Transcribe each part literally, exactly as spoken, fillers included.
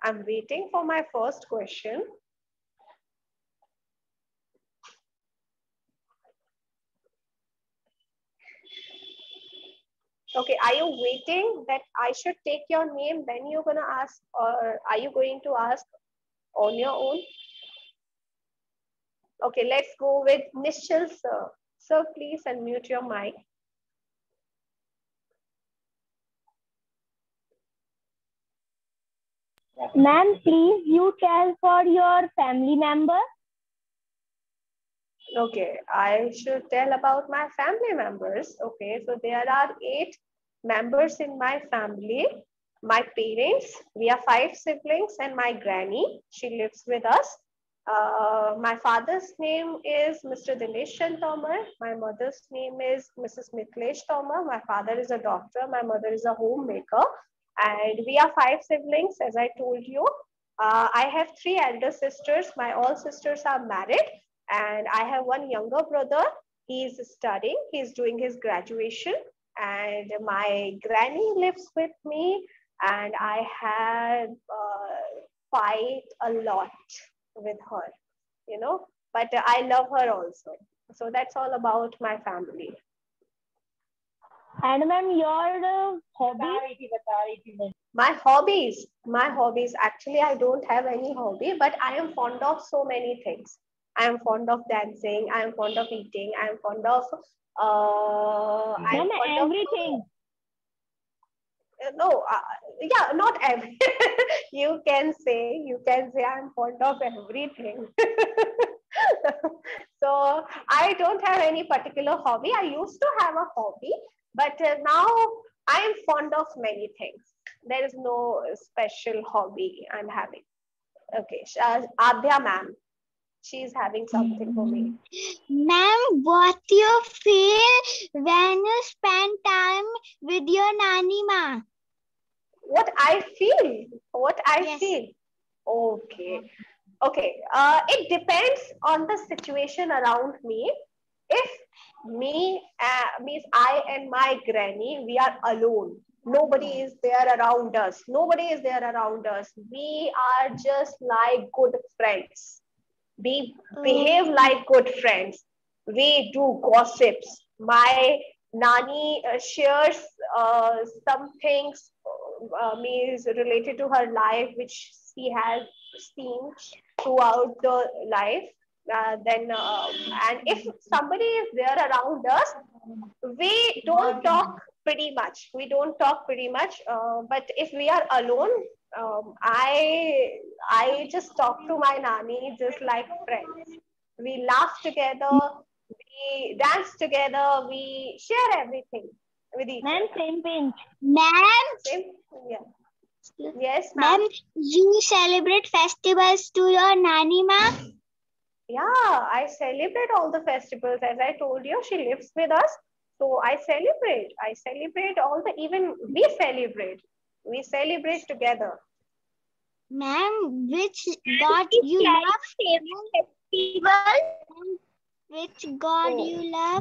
I'm waiting for my first question. Okay, are you waiting that I should take your name, then you're gonna ask, or are you going to ask on your own? Okay, let's go with Nishal sir. Sir, please unmute your mic. Ma'am, please you tell for your family member. Okay, I should tell about my family members. Okay, so there are eight members in my family. My parents, we are five siblings, and my granny, she lives with us. Uh, my father's name is Mister Dinesh Chand Tomar. My mother's name is Missus Mitlesh Tomar. My father is a doctor. My mother is a homemaker. And we are five siblings, as I told you. Uh, I have three elder sisters. My all sisters are married. And I have one younger brother. He's studying. He's doing his graduation. And my granny lives with me. And I have uh, fight a lot with her, you know, but uh, I love her also. So that's all about my family. And ma'am, your uh, hobby? My hobbies, my hobbies, actually, I don't have any hobby, but I am fond of so many things. I am fond of dancing. I am fond of eating. I am fond of, uh, I am Ma'am, fond everything. of, no, uh, yeah, not every, you can say, you can say I'm fond of everything. So I don't have any particular hobby. I used to have a hobby, but uh, now I am fond of many things. There is no special hobby I'm having. Okay, uh, Adhya ma'am, she's having something for me. Ma'am, what do you feel when you spend time with your nanny ma? What I feel, what I Yes. feel. Okay, okay. Uh, it depends on the situation around me. If me, uh, means I and my granny, we are alone. Nobody is there around us. Nobody is there around us. We are just like good friends. We behave like good friends. We do gossips. My nani uh, shares uh, some things uh, means related to her life, which she has seen throughout the life. Uh, then, uh, and if somebody is there around us, we don't talk pretty much. We don't talk pretty much. Uh, but if we are alone, um, I I just talk to my nani just like friends. We laugh together, we dance together, we share everything with each Ma'am, other. same pinch. Ma'am, Same, yeah. Yes, ma'am, ma'am. you celebrate festivals to your nanny ma? Yeah, I celebrate all the festivals. As I told you, she lives with us. So I celebrate. I celebrate all the, even we celebrate. We celebrate together. Ma'am, which god you love? Favorite festival? Which god Oh. you love?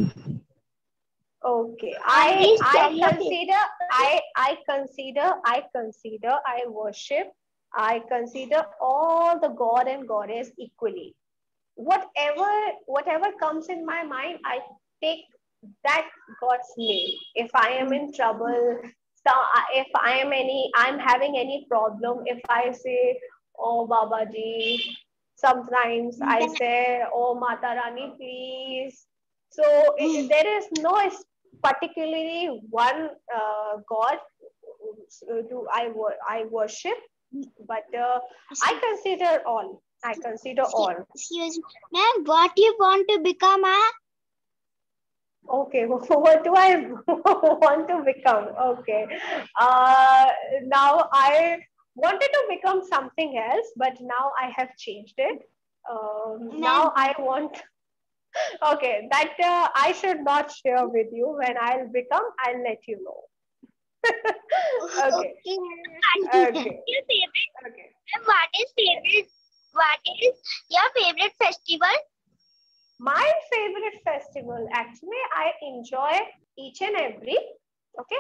Okay, And I please I tell your consider I I consider I consider I worship I consider all the god and goddess equally. Whatever whatever comes in my mind, I take that God's name. If I am in trouble, so if I am any I'm having any problem, if I say, oh Babaji, sometimes I say, oh Mata Rani, please. So it, there is no particularly one uh, God do I I worship, but uh, I consider all. I consider all. Excuse me. Ma'am, what you want to become a? Okay, what do I want to become? Okay, uh, now I wanted to become something else, but now I have changed it. Um, now I want. Okay, that uh, I should not share with you. When I'll become, I'll let you know. Okay. Okay. Your favorite? Okay. And what is favorite? What is your favorite festival? My favorite festival, actually, I enjoy each and every. Okay.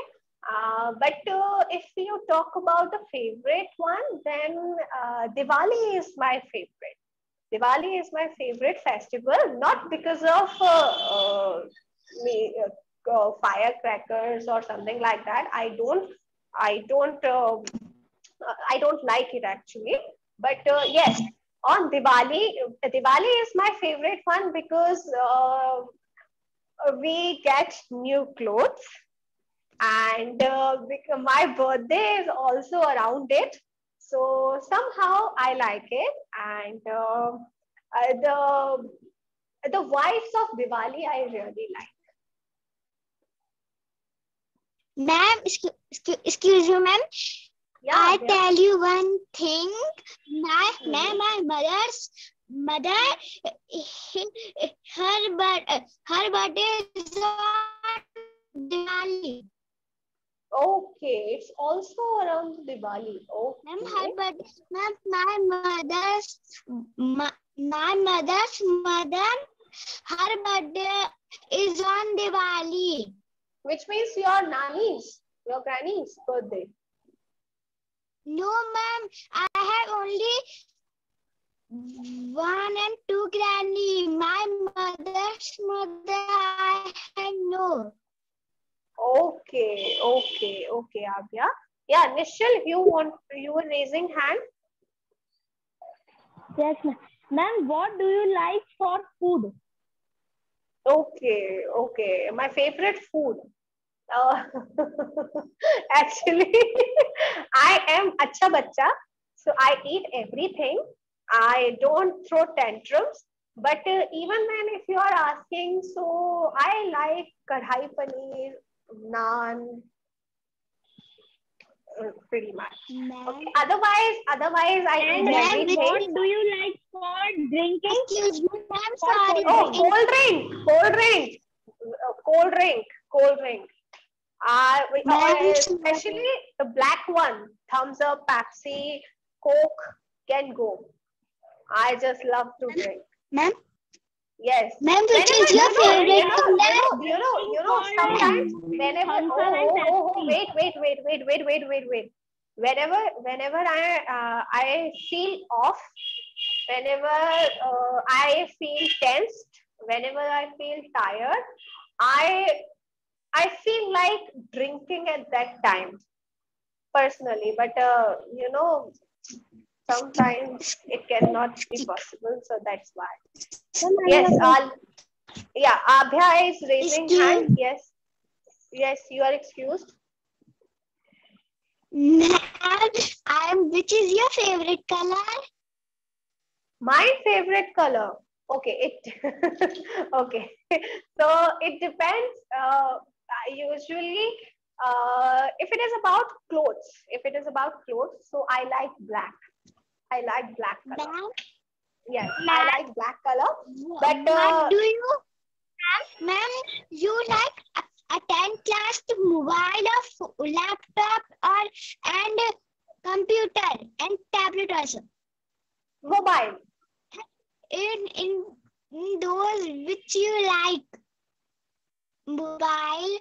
Uh, but uh, if you talk about the favorite one, then uh, Diwali is my favorite. Diwali is my favorite festival, not because of uh, uh, me, uh, uh, firecrackers or something like that. I don't, I don't, uh, I don't like it actually. But uh, yes, on Diwali, Diwali is my favorite one because uh, we get new clothes, and uh, my birthday is also around it, so somehow I like it. And uh, uh, the the vibes of Diwali I really like. Ma'am, excuse, excuse, excuse you, ma'am. Yeah, I yeah. tell you one thing. My, my, my mother's mother, her, but her birthday is on Diwali. Okay, it's also around Diwali. Ma'am, Okay. her birthday, ma'am, my mother's, my, my mother's mother, her birthday is on Diwali. Which means your nanny's, your granny's birthday. No, ma'am, I have only one and two granny. My mother's mother, I have no. Okay, okay, okay, Abhya. Yeah, Nishal, you want, you were raising hand. Yes, ma'am. Ma'am, what do you like for food? Okay, okay. My favorite food. Uh, actually, I am acha bacha, so I eat everything. I don't throw tantrums. But uh, even then, if you are asking, so I like kadhai paneer, naan, uh, pretty much. Okay. Otherwise, otherwise I And eat ma'am, everything. what do you like for drinking? Excuse me, ma'am, For sorry. cold Oh, drink. cold drink, cold drink, uh, cold drink, cold drink. Uh, we- uh, Ma'am, especially the black one, Thumbs Up, Pepsi, Coke can go. I just love to drink. Ma'am, Yes. ma'am, which Whenever, is your you know, favorite you know, you know, color? you know, you know, sometimes whenever, Thumbs oh, Up and oh, oh, oh, Pepsi. wait, wait, wait, wait, wait, wait, wait, wait. Whenever, whenever I, uh, I feel off, whenever uh, I feel tensed, whenever I feel tired, I, I feel like drinking at that time personally, but uh, you know, sometimes it cannot be possible, so that's why. Yes, I'll, yeah, Abhya is raising hand. Excuse Yes, yes, you are excused. ma'am, I'm, which is your favorite color? My favorite color. Okay, it okay. So it depends. Uh, usually, uh, if it is about clothes, if it is about clothes, so I like black. I like black color. Ma'am, Yes, I like black color. But what uh, do you, ma'am, you like a, a tenth class mobile or laptop or and computer and tablet also? mobile. In, in, in those which you like, mobile,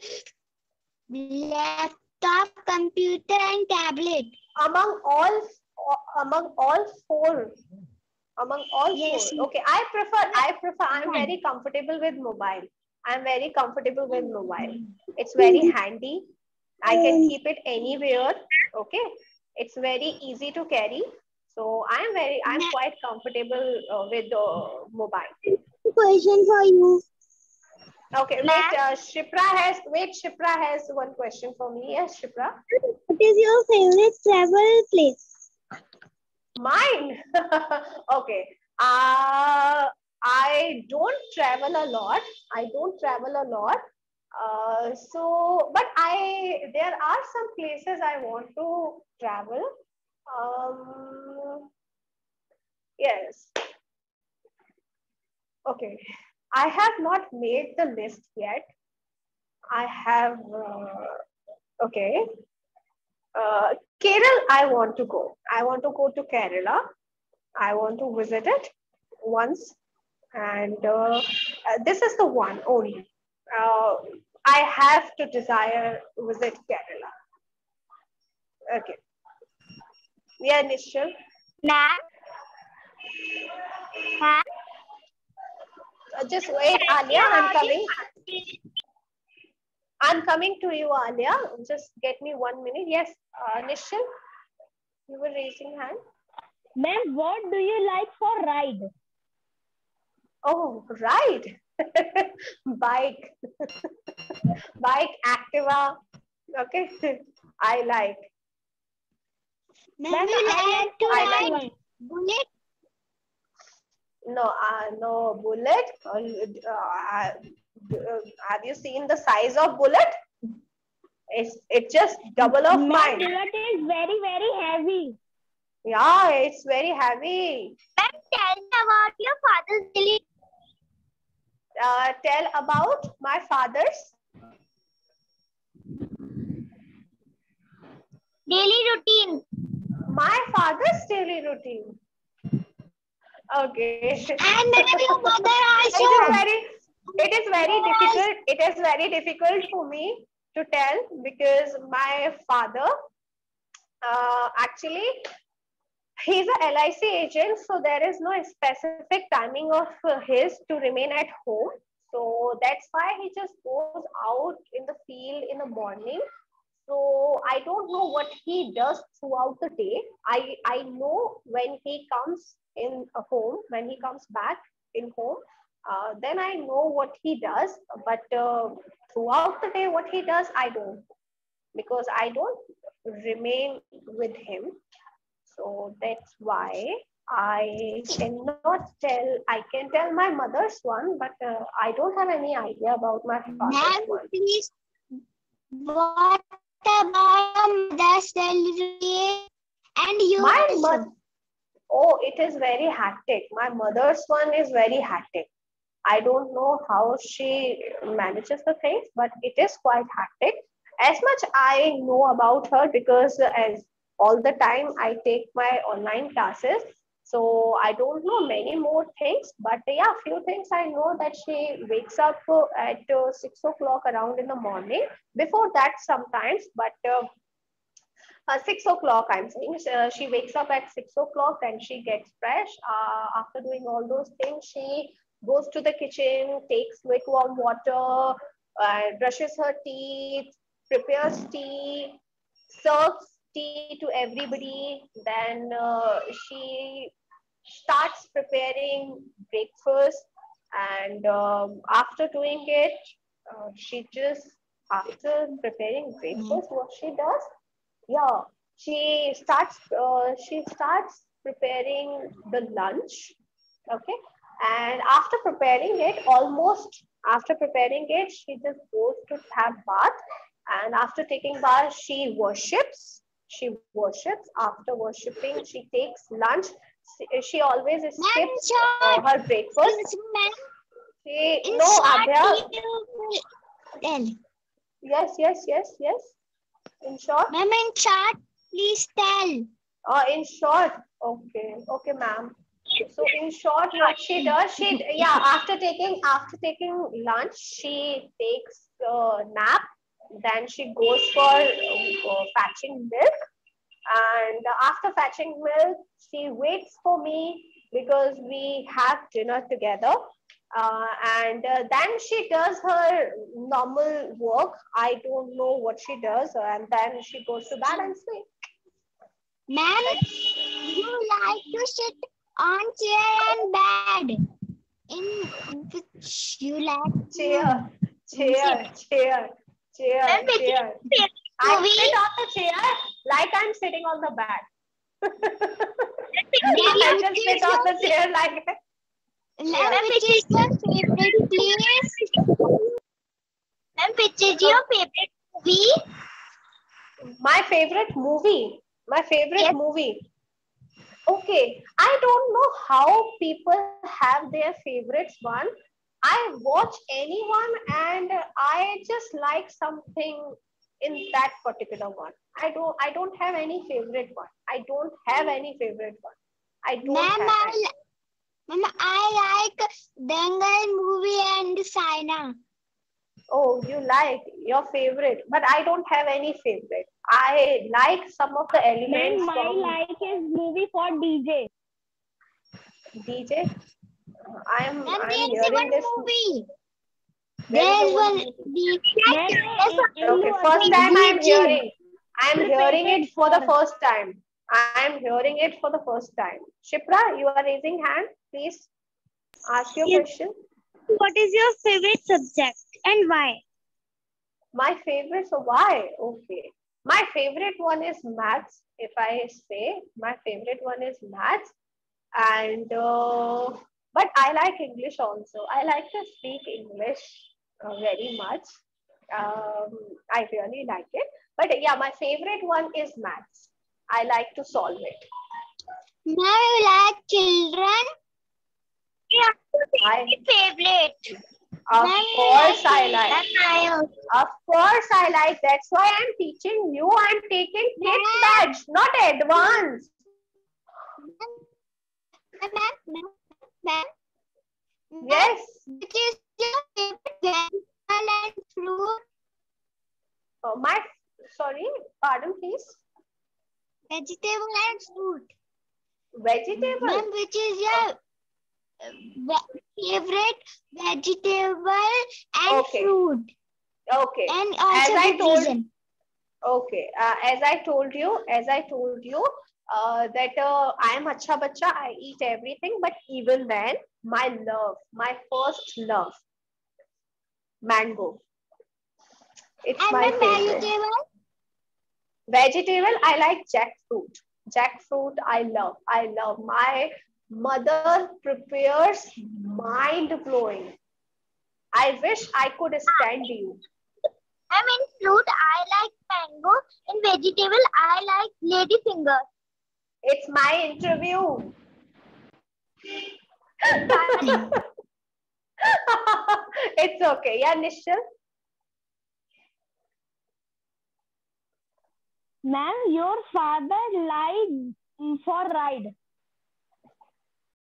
laptop, computer and tablet. Among all, among all four, among all Yes. four. Okay, I prefer. I prefer. I'm very comfortable with mobile. I'm very comfortable with mobile. It's very handy. I can keep it anywhere. Okay, it's very easy to carry. So I'm very. I'm quite comfortable uh, with the uh, mobile. Question for you. Okay, wait. Uh, Shipra has. Wait, Shipra has one question for me. Yes, Shipra. What is your favorite travel place? Mine. Okay. Uh, I don't travel a lot. I don't travel a lot. Uh, so, but I there are some places I want to travel. Um, yes. Okay. I have not made the list yet. I have. Uh, okay. Uh, Kerala, I want to go. I want to go to Kerala. I want to visit it once, and uh, uh, this is the one only. Uh, I have to desire visit Kerala. Okay. Yeah, Nishchal. Ma'am. Ma'am. Uh, just wait, Alia. I'm coming. I'm coming to you, Alia. Just get me one minute. Yes, uh, Nishchal, you were raising hand. Ma'am, what do you like for ride? Oh, ride. Bike. Bike, Activa. Okay. I like. Ma'am, Ma'am, you I like like to to I ride like. ride. bullet? No, uh, no bullet. Uh, uh, have you seen the size of bullet? It's it's just double of Ma'am, mine. bullet is very, very heavy. Yeah, it's very heavy. Ma'am, tell me about your father's daily Uh, tell about my father's daily routine. my father's daily routine. Okay. And madam, your mother It is also. very it is very difficult. It is very difficult for me to tell because my father uh, actually he's a L I C agent, so there is no specific timing of uh, his to remain at home. So that's why he just goes out in the field in the morning. So I don't know what he does throughout the day. I, I know when he comes in a home, when he comes back in home, uh, then I know what he does. But uh, throughout the day, what he does, I don't know because I don't remain with him. So that's why I cannot tell. I can tell my mother's one, but uh, I don't have any idea about my father's Ma'am, one. please. What about your mother's daily routine? And you My also. mother, oh, it is very hectic. My mother's one is very hectic. I don't know how she manages the things, but it is quite hectic. As much I know about her because as all the time I take my online classes, so I don't know many more things. But yeah, few things I know that she wakes up uh, at uh, six o'clock around in the morning. Before that, sometimes, but uh, uh, six o'clock, I'm saying. Uh, she wakes up at six o'clock, then she gets fresh. Uh, after doing all those things, she goes to the kitchen, takes lukewarm water, uh, brushes her teeth, prepares tea, serves tea to everybody. Then uh, she starts preparing breakfast. And um, after doing it, uh, she just, after preparing breakfast, what she does, yeah, she starts uh, she starts preparing the lunch. Okay, and after preparing it, almost after preparing it, she just goes to have bath, and after taking bath, she worships. She worships. After worshiping, she takes lunch. She, she always Ma'am, skips short. uh, her breakfast. Excuse me, ma'am. She, In no, short, Abhya. you tell. Yes, yes, yes, yes. In short. Ma'am, in short, please tell. Uh, in short, okay, okay, ma'am. So in short, what she does, she yeah, after taking after taking lunch, she takes a nap. Then she goes for uh, fetching milk, and after fetching milk, she waits for me because we have dinner together. Uh, and uh, then she does her normal work. I don't know what she does, and then she goes to bed and sleep. Ma'am, you like to sit on chair and bed. In which you like Chair, to chair, chair, chair, Ma'am, which is chair. your favorite I movie? sit on the chair like I'm sitting on the bed. Ma'am, I which just is sit on your the chair like Ma'am, which is your favorite place? Ma'am, which is your favorite movie? my favorite movie. My favorite Yes. movie. Okay, I don't know how people have their favorites one. I watch anyone and I just like something in that particular one. I don't I don't have any favorite one. I don't have any favorite one. I don't Ma'am, have I, any. Ma'am, I like Dangal movie and Saina. Oh, you like your favorite, but I don't have any favorite. I like some of the elements Ma'am, my from like is movie for D J. D J. I am Ma'am, I am there is hearing one this. movie. There There is is a one. one. The Ma'am, in Okay, you first also time I am Religion. hearing. I am hearing it for the first time. I am hearing it for the first time. Shipra, you are raising hand. Please ask your Yes. question. What is your favorite subject and why? My favorite, so why? Okay. My favorite one is maths. If I say my favorite one is maths, and uh, but I like English also. I like to speak English uh, very much. Um, I really like it. But yeah, my favorite one is maths. I like to solve it. Now you like children? Yeah, I, favorite. of Ma'am, you course, like I like. And I Of course, I like. That's why I'm teaching you. I'm taking kids batch, not advanced. Ma'am, ma'am, ma'am, ma'am, Yes. which is your favorite vegetable and fruit? Oh, my sorry. Pardon, please. Vegetable and fruit. Vegetable. Ma'am, which is your uh, ve- favorite vegetable and Okay. fruit? Okay. And As also I good told. reason. Okay. Uh, as I told you, as I told you, uh, that uh, I am acha bacha. I eat everything, but even then, my love, my first love, mango. It's And my ma'am, favorite. vegetable? Vegetable, I like jackfruit. Jackfruit, I love. I love. My mother prepares mind blowing. I wish I could stand you. I mean fruit, I like mango. In vegetable, I like ladyfinger. It's my interview. It's okay. Yeah, Nishal. Ma'am, your father likes mm, for ride.